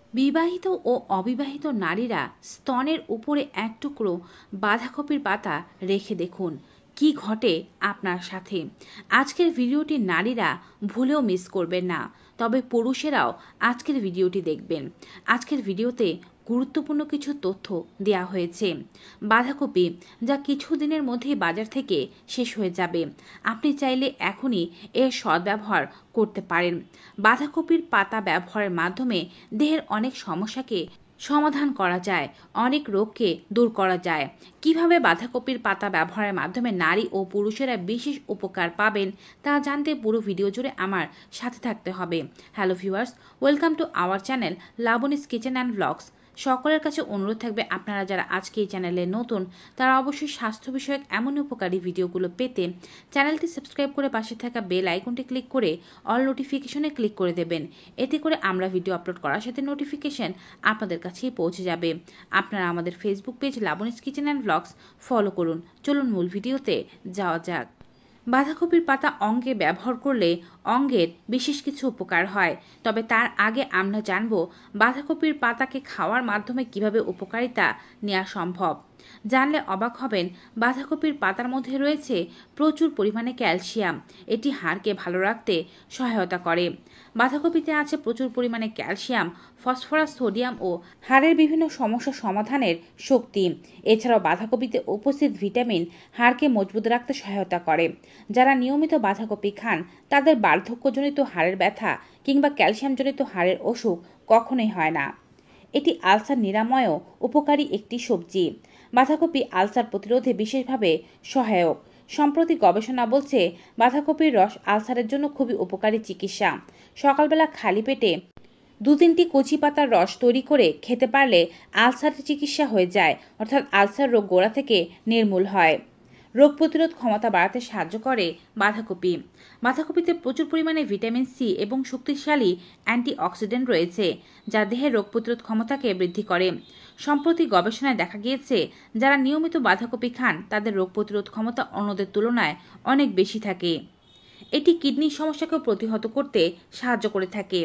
বিবাহিত ও অবিবাহিত নারীরা স্তনের উপরে এক টুকরো বাঁধাকপির পাতা রেখে দেখুন কি ঘটে আপনার সাথে। আজকের ভিডিওটি নারীরা ভুলেও মিস করবেন না, তবে পুরুষেরাও আজকের ভিডিওটি দেখবেন। আজকের ভিডিওতে গুরুত্বপূর্ণ কিছু তথ্য দেওয়া হয়েছে। বাঁধাকপি যা কিছুদিনের মধ্যেই বাজার থেকে শেষ হয়ে যাবে, আপনি চাইলে এখনই এর সদ্ব্যবহার করতে পারেন। বাঁধাকপির পাতা ব্যবহারের মাধ্যমে দেহের অনেক সমস্যাকে সমাধান করা যায়, অনেক রোগকে দূর করা যায়। কিভাবে বাঁধাকপির পাতা ব্যবহারের মাধ্যমে নারী ও পুরুষেরা বিশেষ উপকার পাবেন তা জানতে পুরো ভিডিও জুড়ে আমার সাথে থাকতে হবে। Hello viewers, welcome to our channel Labonni's kitchen and blogs. সকলের কাছে অনুরোধ থাকবে, আপনারা যারা আজকে এই চ্যানেলে নতুন তারা অবশ্যই স্বাস্থ্য বিষয়ক এমন উপকারী ভিডিওগুলো পেতে চ্যানেলটি সাবস্ক্রাইব করে পাশে থাকা বেল আইকনটি ক্লিক করে অল নোটিফিকেশনে ক্লিক করে দেবেন। এতে করে আমরা ভিডিও আপলোড করার সাথে নোটিফিকেশন আপনাদের কাছেই পৌঁছে যাবে। আপনারা আমাদের Facebook page Labonni's kitchen and blogs follow করুন। চলুন মূল ভিডিওতে যাওয়া যাক। বাঁধাকপির পাতা অঙ্গে ব্যবহার করলে অঙ্গের বিশেষ কিছু উপকার হয়, তবে তার আগে আমরা জানব বাঁধাকপির পাতাকে খাওয়ার মাধ্যমে কিভাবে উপকারিতা নেওয়া সম্ভব। জানলে অবাক হবেন, বাঁধাকপির পাতার মধ্যে রয়েছে প্রচুর পরিমাণে ক্যালসিয়াম। এটি হাড়কে ভালো রাখতে সহায়তা করে। বাঁধাকপিতে আছে প্রচুর পরিমাণে ক্যালসিয়াম, ফসফরাস, সোডিয়াম ও হাড়ের বিভিন্ন সমস্যা সমাধানের শক্তি। এছাড়াও বাঁধাকপিতে উপস্থিত ভিটামিন হাড়কে মজবুত রাখতে সহায়তা করে। যারা নিয়মিত বাঁধাকপি খান তাদের বার্ধক্যজনিত হাড়ের ব্যথা কিংবা ক্যালসিয়ামজনিত হাড়ের অসুখ কখনোই হয় না। এটি আলসার নিরাময়েও উপকারী একটি সবজি। বাঁধাকপি আলসার প্রতিরোধে বিশেষভাবে সহায়ক। সম্প্রতি গবেষণা বলছে বাঁধাকপির রস আলসারের জন্য খুবই উপকারী চিকিৎসা। সকালবেলা খালি পেটে 2-3টি কচি পাতার রস তৈরি করে খেতে পারলে আলসারের চিকিৎসা হয়ে যায়, অর্থাৎ আলসার রোগ গোড়া থেকে নির্মূল হয়। রোগ প্রতিরোধ ক্ষমতা বাড়াতে সাহায্য করে বাঁধাকপি। বাঁধাকপিতে প্রচুর পরিমাণে ভিটামিন সি এবং শক্তিশালী অ্যান্টিঅক্সিডেন্ট রয়েছে, যা দেহের রোগ প্রতিরোধ ক্ষমতাকে বৃদ্ধি করে। সম্প্রতি গবেষণায় দেখা গিয়েছে যারা নিয়মিত বাঁধাকপি খান তাদের রোগ প্রতিরোধ ক্ষমতা অন্যদের তুলনায় অনেক বেশি থাকে। এটি কিডনির সমস্যাকেও প্রতিহত করতে সাহায্য করে থাকে।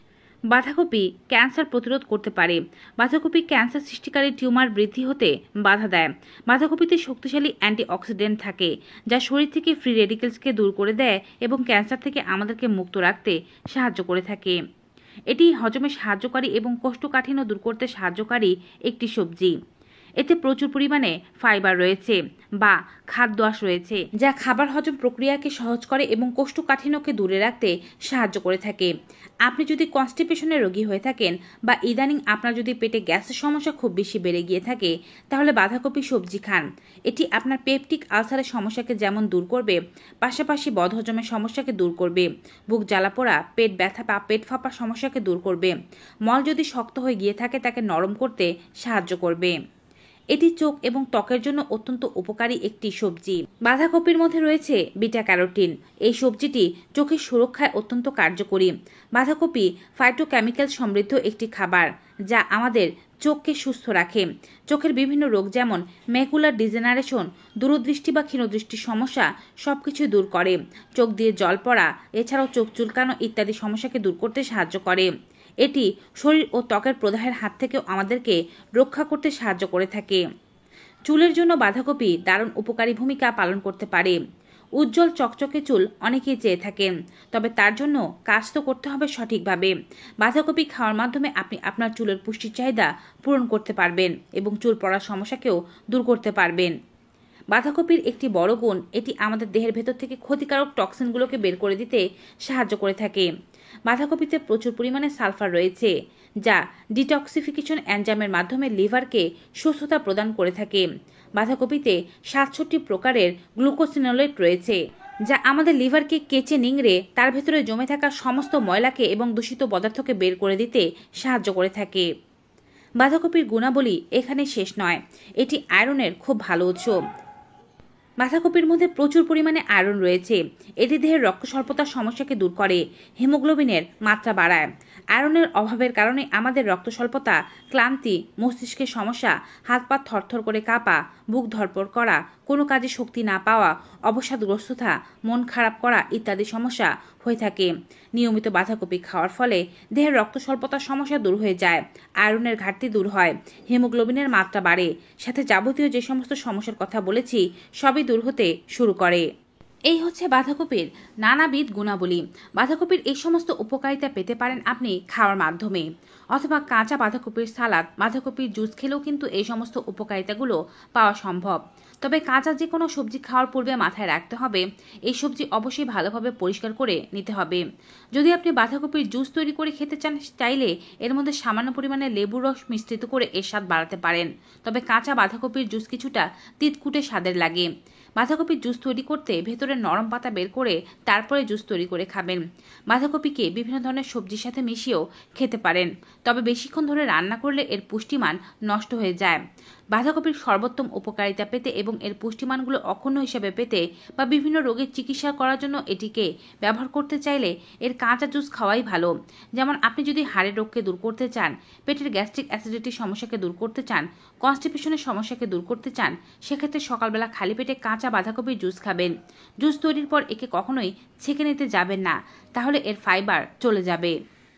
বাঁধাকপি ক্যান্সার প্রতিরোধ করতে পারে। বাঁধাকপি ক্যান্সার সৃষ্টিকারী টিউমার বৃদ্ধি হতে বাধা দেয়। বাঁধাকপিতে শক্তিশালী অ্যান্টিঅক্সিডেন্ট থাকে যা শরীর থেকে ফ্রি রেডিকেলসকে দূর করে দেয় এবং ক্যান্সার থেকে আমাদেরকে মুক্ত রাখতে সাহায্য করে থাকে। এটি হজমে সাহায্যকারী এবং কোষ্ঠকাঠিন্য দূর করতে সাহায্যকারী একটি সবজি। এতে প্রচুর পরিমাণে ফাইবার রয়েছে বা খাদ্য আঁশ রয়েছে, যা খাবার হজম প্রক্রিয়াকে সহজ করে এবং কোষ্ঠকাঠিন্যকে দূরে রাখতে সাহায্য করে থাকে। আপনি যদি কনস্টিপেশনের রোগী হয়ে থাকেন বা ইদানিং আপনার যদি পেটে গ্যাসের সমস্যা খুব বেশি বেড়ে গিয়ে থাকে তাহলে বাঁধাকপি সবজি খান। এটি আপনার পেপটিক আলসারের সমস্যাকে যেমন দূর করবে, পাশাপাশি বদহজমের সমস্যাকে দূর করবে, বুক জ্বালাপোড়া, পেট ব্যথা বা পেট ফাঁপার সমস্যাকে দূর করবে, মল যদি শক্ত হয়ে গিয়ে থাকে তাকে নরম করতে সাহায্য করবে। এটি চোখ এবং ত্বকের জন্য অত্যন্ত উপকারী একটি সবজি। বাঁধাকপির মধ্যে রয়েছে বিটা ক্যারোটিন। এই সবজিটি চোখের সুরক্ষায় অত্যন্ত কার্যকরী। বাঁধাকপি ফাইটোকেমিক্যাল সমৃদ্ধ একটি খাবার যা আমাদের চোখকে সুস্থ রাখে। চোখের বিভিন্ন রোগ যেমন ম্যাকুলার ডিজেনারেশন, দূরদৃষ্টি বা ক্ষীণদৃষ্টির সমস্যা সবকিছু দূর করে। চোখ দিয়ে জল পড়া, এছাড়াও চোখ চুলকানো ইত্যাদি সমস্যাকে দূর করতে সাহায্য করে। এটি শরীর ও ত্বকের প্রদাহের হাত থেকেও আমাদেরকে রক্ষা করতে সাহায্য করে থাকে। চুলের জন্য বাঁধাকপি দারুণ উপকারী ভূমিকা পালন করতে পারে। উজ্জ্বল চকচকে চুল অনেকেই চেয়ে থাকেন, তবে তার জন্য কাজ তো করতে হবে সঠিকভাবে। বাঁধাকপি খাওয়ার মাধ্যমে আপনি আপনার চুলের পুষ্টির চাহিদা পূরণ করতে পারবেন এবং চুল পড়ার সমস্যাকেও দূর করতে পারবেন। বাঁধাকপির একটি বড় গুণ, এটি আমাদের দেহের ভেতর থেকে ক্ষতিকারক টক্সিনগুলোকে বের করে দিতে সাহায্য করে থাকে। বাঁধাকপিতে প্রচুর পরিমাণে সালফার রয়েছে যা ডিটক্সিফিকেশন এনজাইমের মাধ্যমে লিভারকে সুস্থতা প্রদান করে থাকে। বাঁধাকপিতে 67 প্রকারের গ্লুকোসিনোলেট রয়েছে যা আমাদের লিভারকে কেচে নিংড়ে তার ভেতরে জমে থাকা সমস্ত ময়লাকে এবং দূষিত পদার্থকে বের করে দিতে সাহায্য করে থাকে। বাঁধাকপির গুণাবলী এখানে শেষ নয়, এটি আয়রনের খুব ভালো উৎস। বাঁধাকপির মধ্যে প্রচুর পরিমাণে আয়রন রয়েছে। এটি দেহের রক্ত স্বল্পতার সমস্যাকে দূর করে, হিমোগ্লোবিনের মাত্রা বাড়ায়। আয়রনের অভাবের কারণে আমাদের রক্ত স্বল্পতা, ক্লান্তি, মস্তিষ্কের সমস্যা, হাত পা থরথর করে কাঁপা, বুক ধড়ফড় করা, কোনো কাজে শক্তি না পাওয়া, অবসাদগ্রস্ততা, মন খারাপ করা ইত্যাদি সমস্যা হয়ে থাকে। নিয়মিত বাঁধাকপি খাওয়ার ফলে দেহের রক্ত স্বল্পতার সমস্যা দূর হয়ে যায়, আয়রনের ঘাটতি দূর হয়, হিমোগ্লোবিনের মাত্রা বাড়ে, সাথে যাবতীয় যে সমস্ত সমস্যার কথা বলেছি সবই দূর হতে শুরু করে। এই হচ্ছে বাঁধাকপির নানাবিধ গুণাবলী। বাঁধাকপির এই সমস্ত উপকারিতা পেতে পারেন আপনি খাওয়ার মাধ্যমে, অথবা কাঁচা বাঁধাকপির সালাদ, বাঁধাকপির জুস খেলেও কিন্তু এই সমস্ত উপকারিতাগুলো পাওয়া সম্ভব। তবে কাঁচা যে কোনো সবজি খাওয়ার পূর্বে মাথায় রাখতে হবে এই সবজি অবশ্যই ভালোভাবে পরিষ্কার করে নিতে হবে। যদি আপনি বাঁধাকপির জুস তৈরি করে খেতে চান, চাইলে এর মধ্যে সামান্য পরিমাণে লেবুর রস মিশ্রিত করে এর স্বাদ বাড়াতে পারেন। তবে কাঁচা বাঁধাকপির জুস কিছুটা তিতকুটে স্বাদের লাগে। বাঁধাকপির জুস তৈরি করতে ভেতরে নরম পাতা বের করে তারপরে জুস তৈরি করে খাবেন। বাঁধাকপিকে বিভিন্ন ধরনের সবজির সাথে মিশিয়েও খেতে পারেন, তবে বেশিক্ষণ ধরে রান্না করলে এর পুষ্টিমান নষ্ট হয়ে যায়। বাঁধাকপির সর্বোত্তম উপকারিতা পেতে এবং এর পুষ্টিমানগুলো অক্ষুণ্ণ হিসেবে পেতে বা বিভিন্ন রোগের চিকিৎসা করার জন্য এটিকে ব্যবহার করতে চাইলে এর কাঁচা জুস খাওয়াই ভালো। যেমন আপনি যদি হাড়ের রোগকে দূর করতে চান, পেটের গ্যাস্ট্রিক অ্যাসিডিটির সমস্যাকে দূর করতে চান, কনস্টিপেশনের সমস্যাকে দূর করতে চান, সেক্ষেত্রে সকালবেলা খালি পেটে কাঁচা বাঁধাকপির জুস খাবেন। জুস তৈরির পর একে কখনোই ছেঁকে নিতে যাবেন না, তাহলে এর ফাইবার চলে যাবে।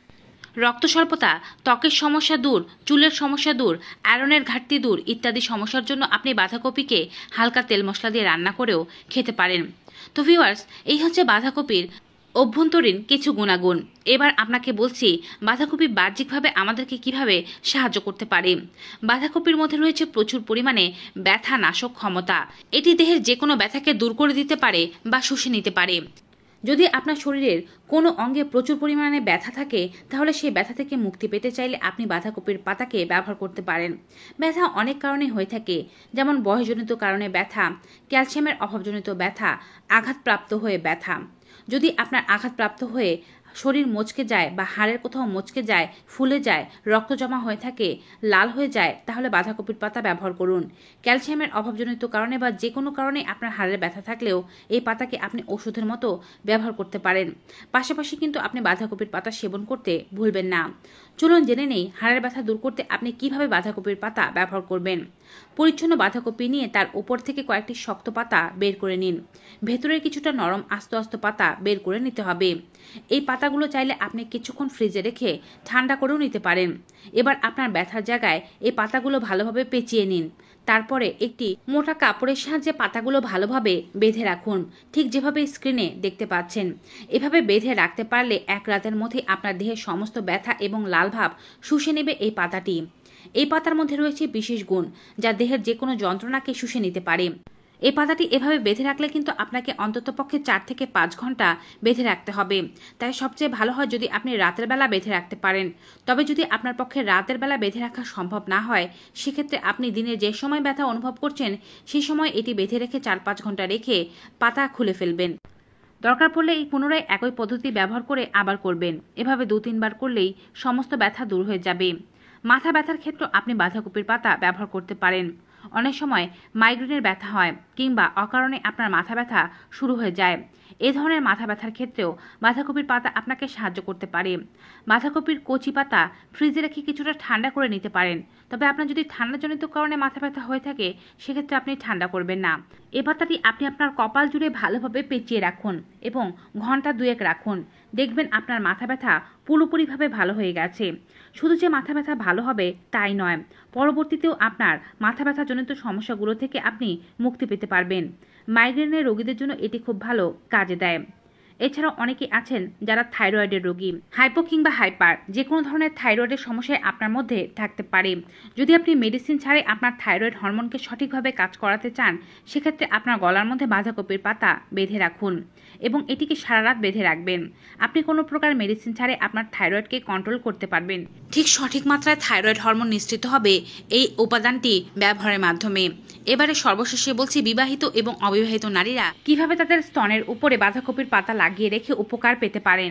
রক্ত স্বল্পতা, ত্বকের সমস্যা দূর, চুলের সমস্যা দূর, আয়রনের ঘাটতি দূর ইত্যাদি সমস্যার জন্য আপনি বাঁধাকপিকে হালকা তেল মশলা দিয়ে রান্না করেও খেতে পারেন। তো ভিউয়ার্স, এই হচ্ছে বাঁধাকপির অভ্যন্তরীণ কিছু গুণাগুণ। এবার আপনাকে বলছি বাঁধাকপি বাহ্যিকভাবে আমাদেরকে কিভাবে সাহায্য করতে পারে। বাঁধাকপির মধ্যে রয়েছে প্রচুর পরিমাণে ব্যথা নাশক ক্ষমতা। এটি দেহের যে কোনো ব্যথাকে দূর করে দিতে পারে বা শুষে নিতে পারে। যদি আপনার শরীরের কোনো অঙ্গে প্রচুর পরিমাণে ব্যথা থাকে, তাহলে সেই ব্যথা থেকে মুক্তি পেতে চাইলে আপনি বাঁধাকপির পাতাকে ব্যবহার করতে পারেন। ব্যথা অনেক কারণে হয়ে থাকে, যেমন বয়সজনিত কারণে ব্যথা, ক্যালসিয়ামের অভাবজনিত ব্যথা, আঘাতপ্রাপ্ত হয়ে ব্যথা। যদি আপনার আঘাতপ্রাপ্ত হয়ে শরীর মচকে যায় বা হাড়ের কোথাও মচকে যায়, ফুলে যায়, রক্ত জমা হয়ে থাকে, লাল হয়ে যায়, তাহলে বাঁধাকপির পাতা ব্যবহার করুন। ক্যালসিয়ামের অভাবজনিত কারণে বা যে কোনো কারণে আপনার হাড়ের ব্যথা থাকলেও এই পাতাকে আপনি ওষুধের মতো ব্যবহার করতে পারেন। পাশাপাশি কিন্তু আপনি বাঁধাকপির পাতা সেবন করতে ভুলবেন না। চলুন জেনে নেই হাড়ের ব্যথা দূর করতে আপনি কিভাবে বাঁধাকপির পাতা ব্যবহার করবেন। পরিচ্ছন্ন বাঁধাকপি নিয়ে তার উপর থেকে কয়েকটি শক্ত পাতা বের করে নিন। ভেতরের কিছুটা নরম আস্ত আস্ত পাতা বের করে নিতে হবে। এই পাতাগুলো চাইলে আপনি কিছুক্ষণ ফ্রিজে রেখে ঠান্ডা করেও নিতে পারেন। এবার আপনার ব্যথার জায়গায় এই পাতাগুলো ভালোভাবে পেঁচিয়ে নিন। তারপরে একটি মোটা কাপড়ের সাহায্যে পাতাগুলো ভালোভাবে বেঁধে রাখুন, ঠিক যেভাবে স্ক্রিনে দেখতে পাচ্ছেন। এভাবে বেঁধে রাখতে পারলে এক রাতের মধ্যে আপনার দেহের সমস্ত ব্যথা এবং লাল ভাব শুষে নেবে এই পাতাটি। এই পাতার মধ্যে রয়েছে বিশেষ গুণ যা দেহের যে কোনো যন্ত্রণাকে শুষে নিতে পারে। এই পাতাটি এভাবে বেঁধে রাখলে কিন্তু আপনাকে অন্ততপক্ষে 4 থেকে 5 ঘন্টা বেঁধে রাখতে হবে। তাই সবচেয়ে ভালো হয় যদি আপনি রাতের বেলা বেঁধে রাখতে পারেন। তবে যদি আপনার পক্ষে রাতের বেলা বেঁধে রাখা সম্ভব না হয়, সেক্ষেত্রে আপনি দিনে যে সময় ব্যথা অনুভব করছেন সেই সময় এটি বেঁধে রেখে 4-5 ঘন্টা রেখে পাতা খুলে ফেলবেন। দরকার পড়লে এই পুনরায় একই পদ্ধতি ব্যবহার করে আবার করবেন। এভাবে 2-3 বার করলেই সমস্ত ব্যথা দূর হয়ে যাবে। মাথা ব্যথার ক্ষেত্রে আপনি বাঁধাকপির পাতা ব্যবহার করতে পারেন। অনেক সময় মাইগ্রেনের ব্যথা হয় কিংবা অকারণে আপনার মাথা ব্যথা শুরু হয়ে যায়। এই ধরনের মাথা ব্যথার ক্ষেত্রেও বাঁধাকপির পাতা আপনাকে সাহায্য করতে পারে। বাঁধাকপির কচি পাতা ফ্রিজে রেখে কিছুটা ঠান্ডা করে নিতে পারেন। তবে আপনার যদি ঠান্ডাজনিত কারণে মাথা ব্যথা হয়ে থাকে, সেক্ষেত্রে আপনি ঠান্ডা করবেন না। এই পাতাটি আপনি আপনার কপাল জুড়ে ভালোভাবে পেঁচিয়ে রাখুন এবং ঘন্টা 2-1 রাখুন। দেখবেন আপনার মাথা ব্যথা পুরোপুরিভাবে ভালো হয়ে গেছে। শুধু যে মাথা ব্যথা ভালো হবে তাই নয়, পরবর্তীতেও আপনার মাথা ব্যথাজনিত সমস্যাগুলো থেকে আপনি মুক্তি পেতে পারবেন। মাইগ্রেনের রোগীদের জন্য এটি খুব ভালো কাজে দেয়। এছাড়াও অনেকে আছেন যারা থাইরয়েডের রোগী, হাইপো কিংবা হাইপার যে কোনো ধরনের থাইরয়েডের সমস্যায় আপনার মধ্যে থাকতে পারে। যদি আপনি মেডিসিন ছাড়াই আপনার থাইরয়েড হরমোনকে সঠিকভাবে কাজ করাতে চান, সেক্ষেত্রে আপনার গলার মধ্যে বাঁধাকপির পাতা বেঁধে রাখুন এবং এটিকে সারা রাত বেঁধে রাখবেন। আপনি কোনো প্রকার মেডিসিন ছাড়াই আপনার থাইরয়েডকে কন্ট্রোল করতে পারবেন। ঠিক সঠিক মাত্রায় থাইরয়েড হরমোন নিঃসৃত হবে এই উপাদানটি ব্যবহারের মাধ্যমে। এবারে সর্বশেষে বলছি বিবাহিত এবং অবিবাহিত নারীরা কিভাবে তাদের স্তনের উপরে বাঁধাকপির পাতা লাগিয়ে রেখে উপকার পেতে পারেন।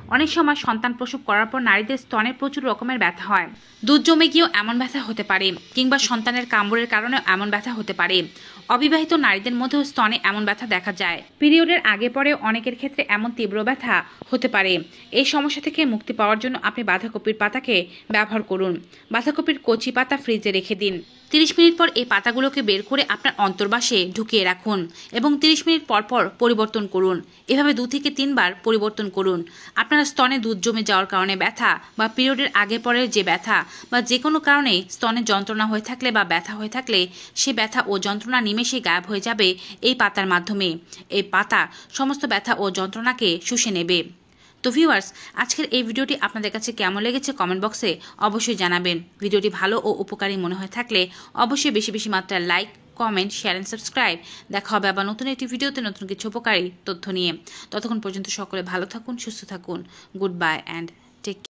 অনেক সময় সন্তান প্রসব করার পর নারীদের স্তনে প্রচুর রকমের ব্যথা হয়। দুধ জমে গিয়েও এমন ব্যথা হতে পারে, কিংবা সন্তানের কামড়ের কারণেও এমন ব্যথা হতে পারে। অবিবাহিত নারীদের মধ্যেও স্তনে এমন ব্যথা দেখা যায়। পিরিয়ডের আগে পরে অনেকের ক্ষেত্রে এমন তীব্র ব্যথা হতে পারে। এই সমস্যা থেকে মুক্তি পাওয়ার জন্য আপনি বাঁধাকপির পাতাকে ব্যবহার করুন। বাঁধাকপির কচি পাতা ফ্রিজে রেখে দিন। 30 মিনিট পর এই পাতাগুলোকে বের করে আপনার অন্তর্বাসে ঢুকিয়ে রাখুন এবং 30 মিনিট পর পর পরিবর্তন করুন। এভাবে 2 থেকে 3 বার পরিবর্তন করুন। আপনার স্তনে দুধ জমে যাওয়ার কারণে ব্যথা, বা পিরিয়ডের আগে পরের যে ব্যথা, বা যে কোনো কারণে স্তনে যন্ত্রণা হয়ে থাকলে বা ব্যথা হয়ে থাকলে সে ব্যথা ও যন্ত্রণা নিমেষেই গায়েব হয়ে যাবে এই পাতার মাধ্যমে। এই পাতা সমস্ত ব্যথা ও যন্ত্রণাকে শুষে নেবে। তো ভিউয়ার্স, আজকের এই ভিডিওটি আপনাদের কাছে কেমন লেগেছে কমেন্ট বক্সে অবশ্যই জানাবেন। ভিডিওটি ভালো ও উপকারী মনে হয়ে থাকলে অবশ্যই বেশি বেশি মাত্রায় like, comment, share and subscribe. দেখা হবে আবার নতুন একটি ভিডিওতে নতুন কিছু উপকারী তথ্য নিয়ে। ততক্ষণ পর্যন্ত সকলে ভালো থাকুন, সুস্থ থাকুন। Good bye and take care.